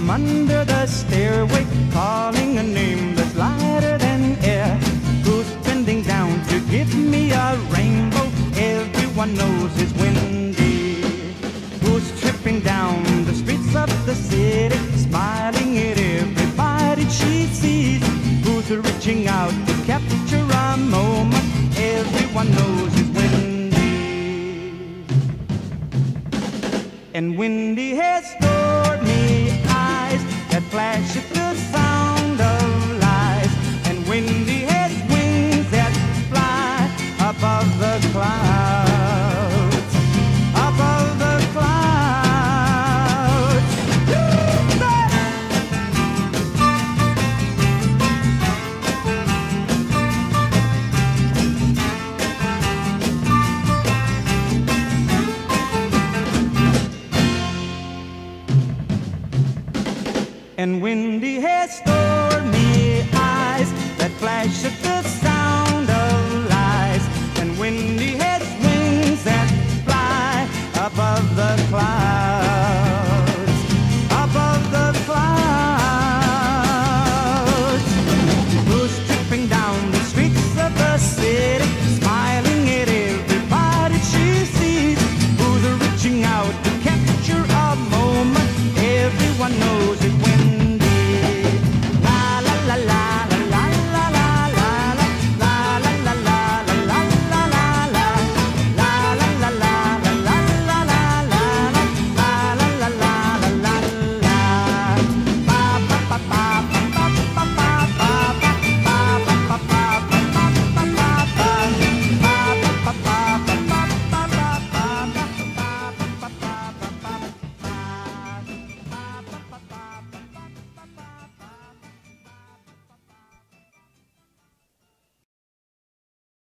from under the stairway, calling a name that's lighter than air. Who's bending down to give me a rainbow? Everyone knows it's Wendy. Who's tripping down the streets of the city, smiling at everybody she sees? Who's reaching out to capture a moment? Everyone knows it's Wendy. And Wendy has stormy eyes that flash at the sound of lies. And Wendy has wings that fly above the clouds, above the clouds. And Wendy has stormy eyes that flash at the sound